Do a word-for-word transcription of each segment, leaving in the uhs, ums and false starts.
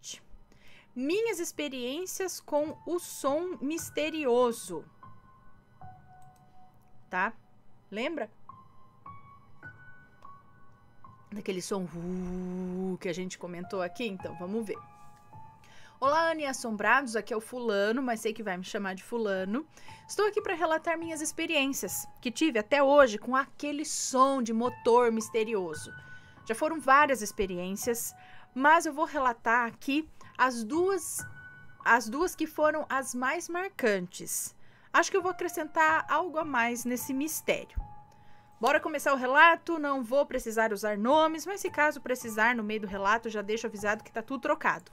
sete. Minhas experiências com o som misterioso. Tá? Lembra? Daquele som uh, que a gente comentou aqui? Então, vamos ver. Olá, Ana e assombrados, aqui é o fulano, mas sei que vai me chamar de fulano. Estou aqui para relatar minhas experiências que tive até hoje com aquele som de motor misterioso. Já foram várias experiências, mas eu vou relatar aqui as duas, as duas que foram as mais marcantes. Acho que eu vou acrescentar algo a mais nesse mistério. Bora começar o relato, não vou precisar usar nomes, mas se caso precisar no meio do relato, já deixo avisado que tá tudo trocado.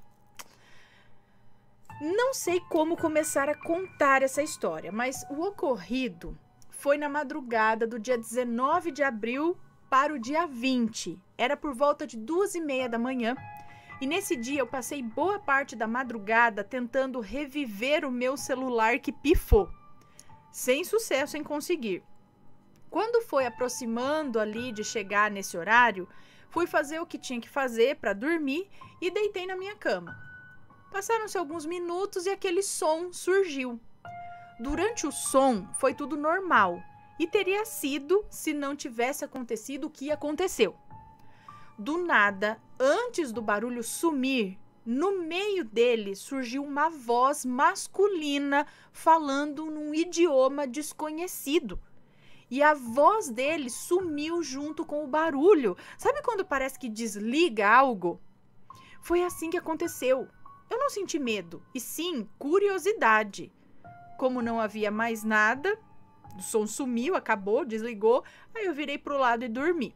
Não sei como começar a contar essa história, mas o ocorrido foi na madrugada do dia dezenove de abril para o dia vinte. Era por volta de duas e meia da manhã. E nesse dia eu passei boa parte da madrugada tentando reviver o meu celular que pifou. Sem sucesso em conseguir. Quando foi aproximando ali de chegar nesse horário, fui fazer o que tinha que fazer para dormir e deitei na minha cama. Passaram-se alguns minutos e aquele som surgiu. Durante o som foi tudo normal e teria sido se não tivesse acontecido o que aconteceu. Do nada, antes do barulho sumir, no meio dele surgiu uma voz masculina falando num idioma desconhecido. E a voz dele sumiu junto com o barulho. Sabe quando parece que desliga algo? Foi assim que aconteceu. Eu não senti medo, e sim curiosidade. Como não havia mais nada, o som sumiu, acabou, desligou, aí eu virei pro lado e dormi.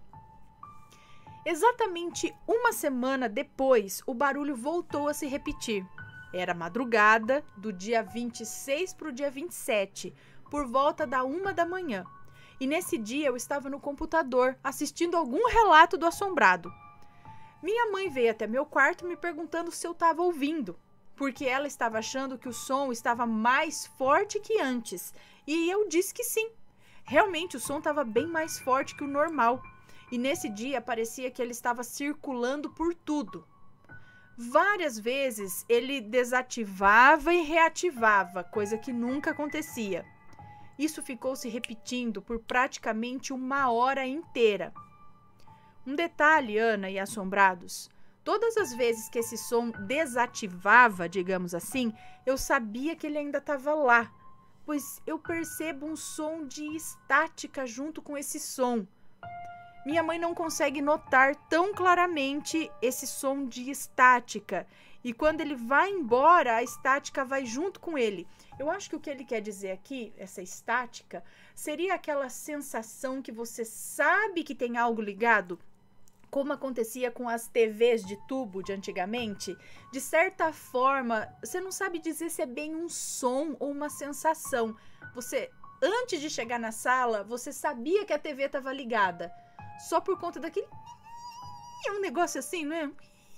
Exatamente uma semana depois, o barulho voltou a se repetir. Era madrugada do dia vinte e seis para o dia vinte e sete, por volta da uma da manhã. E nesse dia eu estava no computador, assistindo algum relato do assombrado. Minha mãe veio até meu quarto me perguntando se eu estava ouvindo, porque ela estava achando que o som estava mais forte que antes. E eu disse que sim. Realmente o som estava bem mais forte que o normal. E nesse dia parecia que ele estava circulando por tudo. Várias vezes ele desativava e reativava, coisa que nunca acontecia. Isso ficou se repetindo por praticamente uma hora inteira. Um detalhe, Ana e assombrados, todas as vezes que esse som desativava, digamos assim, eu sabia que ele ainda estava lá, pois eu percebo um som de estática junto com esse som. Minha mãe não consegue notar tão claramente esse som de estática, e quando ele vai embora, a estática vai junto com ele. Eu acho que o que ele quer dizer aqui, essa estática, seria aquela sensação que você sabe que tem algo ligado, como acontecia com as T Vs de tubo de antigamente. De certa forma, você não sabe dizer se é bem um som ou uma sensação. Você, antes de chegar na sala, você sabia que a T V estava ligada, só por conta daquele... É um negócio assim, né?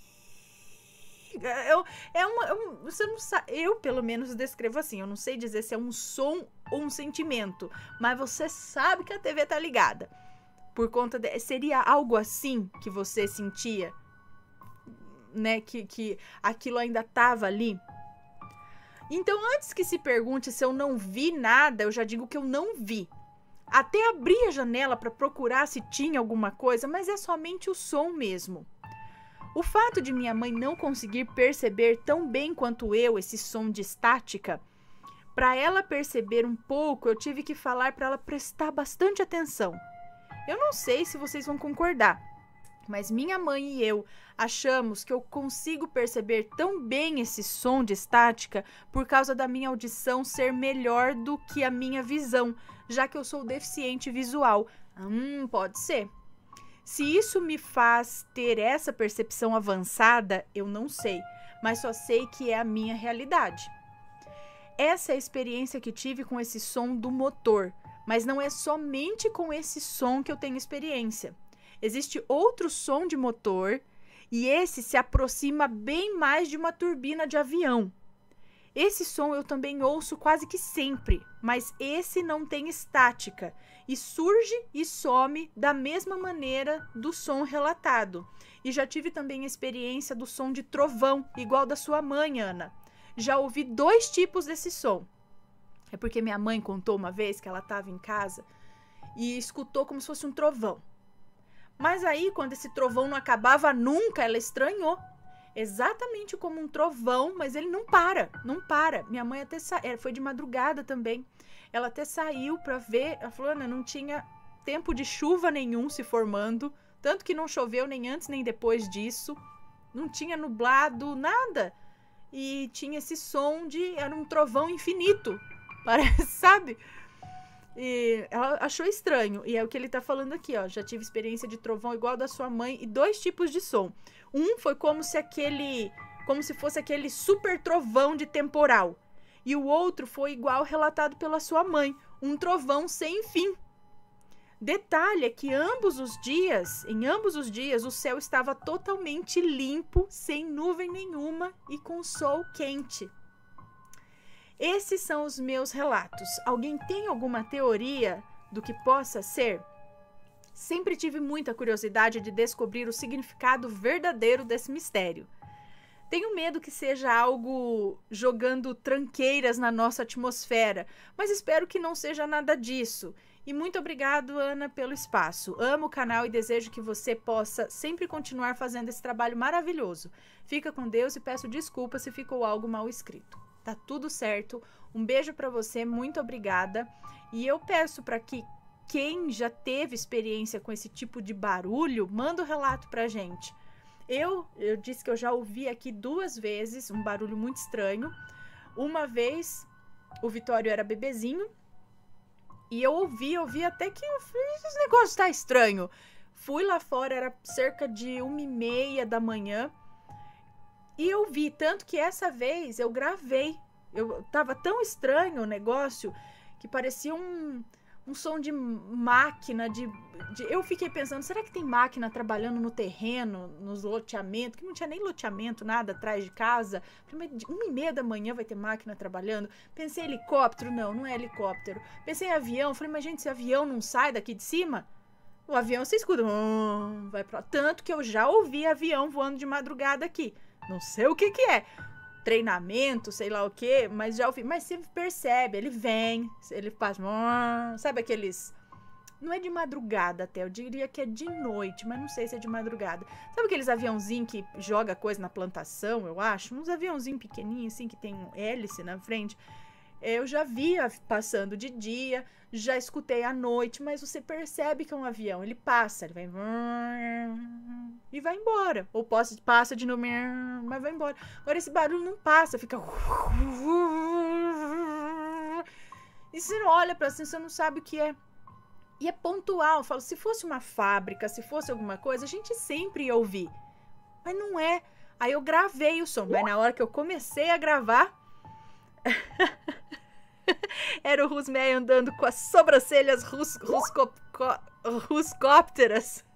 É, é, uma, é um, você não sabe, eu pelo menos descrevo assim, eu não sei dizer se é um som ou um sentimento, mas você sabe que a T V tá ligada. Por conta de, seria algo assim que você sentia, né? Que, que aquilo ainda tava ali. Então, antes que se pergunte se eu não vi nada, eu já digo que eu não vi. Até abri a janela para procurar se tinha alguma coisa, mas é somente o som mesmo. O fato de minha mãe não conseguir perceber tão bem quanto eu esse som de estática, para ela perceber um pouco, eu tive que falar para ela prestar bastante atenção. Eu não sei se vocês vão concordar, mas minha mãe e eu achamos que eu consigo perceber tão bem esse som de estática por causa da minha audição ser melhor do que a minha visão, já que eu sou deficiente visual. Hum, pode ser. Se isso me faz ter essa percepção avançada, eu não sei, mas só sei que é a minha realidade. Essa é a experiência que tive com esse som do motor, mas não é somente com esse som que eu tenho experiência. Existe outro som de motor e esse se aproxima bem mais de uma turbina de avião. Esse som eu também ouço quase que sempre, mas esse não tem estática e surge e some da mesma maneira do som relatado. E já tive também a experiência do som de trovão, igual da sua mãe, Ana. Já ouvi dois tipos desse som. É porque minha mãe contou uma vez que ela estava em casa e escutou como se fosse um trovão. Mas aí, quando esse trovão não acabava nunca, ela estranhou. Exatamente como um trovão, mas ele não para, não para. Minha mãe até saiu, foi de madrugada também. Ela até saiu para ver, ela falou, Ana, não tinha tempo de chuva nenhum se formando, tanto que não choveu nem antes nem depois disso. Não tinha nublado, nada. E tinha esse som de, era um trovão infinito, parece, sabe? E ela achou estranho, e é o que ele tá falando aqui, ó. Já tive experiência de trovão igual da sua mãe e dois tipos de som. Um foi como se aquele, como se fosse aquele super trovão de temporal. E o outro foi igual relatado pela sua mãe, um trovão sem fim. Detalhe é que ambos os dias, em ambos os dias, o céu estava totalmente limpo, sem nuvem nenhuma e com sol quente. Esses são os meus relatos. Alguém tem alguma teoria do que possa ser? Sempre tive muita curiosidade de descobrir o significado verdadeiro desse mistério. Tenho medo que seja algo jogando tranqueiras na nossa atmosfera, mas espero que não seja nada disso. E muito obrigado, Ana, pelo espaço. Amo o canal e desejo que você possa sempre continuar fazendo esse trabalho maravilhoso. Fica com Deus e peço desculpas se ficou algo mal escrito. Tá tudo certo. Um beijo para você, muito obrigada. E eu peço para que quem já teve experiência com esse tipo de barulho, manda o um relato pra gente. Eu, eu disse que eu já ouvi aqui duas vezes um barulho muito estranho. Uma vez, o Vitório era bebezinho e eu ouvi, eu ouvi até que esse negócio tá estranho. Fui lá fora, era cerca de uma e meia da manhã. E eu vi, tanto que essa vez eu gravei. Eu tava tão estranho o negócio que parecia um, um som de máquina, de, de... Eu fiquei pensando, será que tem máquina trabalhando no terreno, nos loteamentos? Que não tinha nem loteamento, nada atrás de casa. Uma e meia da manhã vai ter máquina trabalhando. Pensei em helicóptero, não, não é helicóptero. Pensei em avião, falei, mas gente, esse avião não sai daqui de cima? O avião, você escuta, hum, vai pra... Tanto que eu já ouvi avião voando de madrugada aqui. Não sei o que que é, treinamento, sei lá o que, mas já ouvi. Mas você percebe, ele vem, ele faz, sabe aqueles, não é de madrugada até, eu diria que é de noite, mas não sei se é de madrugada. Sabe aqueles aviãozinhos que joga coisa na plantação, eu acho? Uns aviãozinhos pequenininhos assim, que tem um hélice na frente. Eu já vi passando de dia, já escutei à noite, mas você percebe que é um avião. Ele passa, ele vai e vai embora. Ou passa de novo, mas vai embora. Agora esse barulho não passa, fica... E você olha pra cima, você não sabe o que é. E é pontual. Eu falo, se fosse uma fábrica, se fosse alguma coisa, a gente sempre ia ouvir. Mas não é. Aí eu gravei o som, mas na hora que eu comecei a gravar... Era o Rusmei andando com as sobrancelhas rus, rusco, ruscópteras.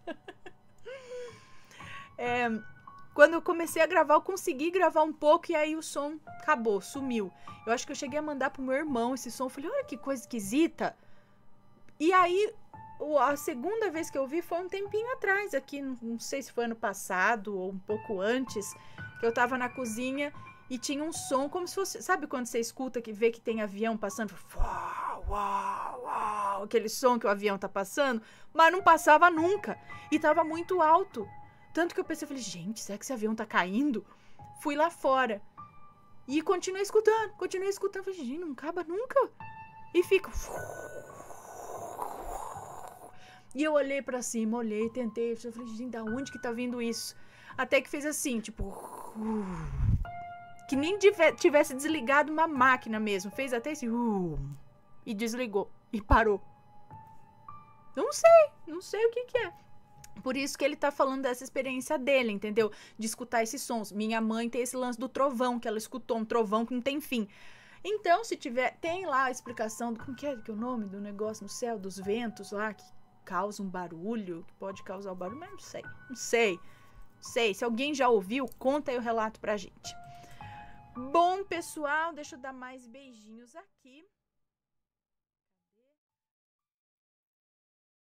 É, quando eu comecei a gravar, eu consegui gravar um pouco e aí o som acabou, sumiu. Eu acho que eu cheguei a mandar pro meu irmão esse som. Eu falei, olha que coisa esquisita. E aí, a segunda vez que eu vi foi um tempinho atrás aqui, não sei se foi ano passado ou um pouco antes, que eu tava na cozinha e tinha um som como se fosse... Sabe quando você escuta, que vê que tem avião passando? Uau, uau, uau, aquele som que o avião tá passando, mas não passava nunca. E tava muito alto. Tanto que eu pensei, falei, gente, será que esse avião tá caindo? Fui lá fora. E continuei escutando, continuei escutando. Falei, gente, não acaba nunca. E fica... E eu olhei pra cima, olhei, tentei. Eu falei, gente, da onde que tá vindo isso? Até que fez assim, tipo... Que nem tivesse desligado uma máquina mesmo. Fez até esse... E desligou. E parou. Não sei, não sei o que que é. Por isso que ele tá falando dessa experiência dele, entendeu? De escutar esses sons. Minha mãe tem esse lance do trovão, que ela escutou um trovão que não tem fim. Então, se tiver... Tem lá a explicação do... Como que é, que é o nome do negócio no céu? Dos ventos lá, que causa um barulho, que pode causar o barulho, mas não sei. Não sei. Não sei. Se alguém já ouviu, conta aí o relato pra gente. Bom, pessoal, deixa eu dar mais beijinhos aqui.